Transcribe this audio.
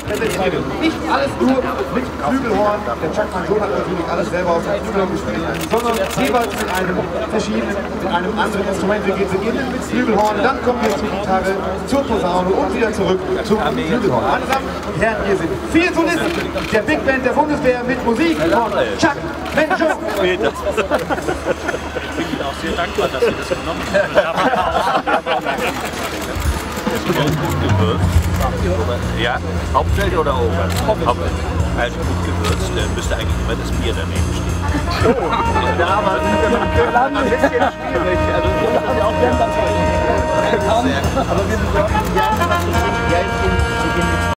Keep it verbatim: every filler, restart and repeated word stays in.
Nicht alles nur mit Flügelhorn, der Chuck Mangione hat natürlich alles selber auf dem Flügelhorn gespielt, sondern jeweils mit einem verschiedenen, mit einem anderen Instrument. Wir beginnen mit Flügelhorn, dann kommen wir zur Gitarre, zur Posaune und wieder zurück zum Flügelhorn. Meine Damen und Herren, hier sind vier Solisten der Big Band der Bundeswehr mit Musik von Chuck Mangione. Ich bin Ihnen auch sehr dankbar, dass Sie das genommen haben. Gut gewürzt. Ja, Hauptfeld oder oben? Hauptfeld. Also gut gewürzt, dann müsste eigentlich immer das Bier daneben stehen. Ja, aber ein bisschen schwierig. Also wir machen ja auch gerne das. Aber wir besorgen gerne was zu trinken.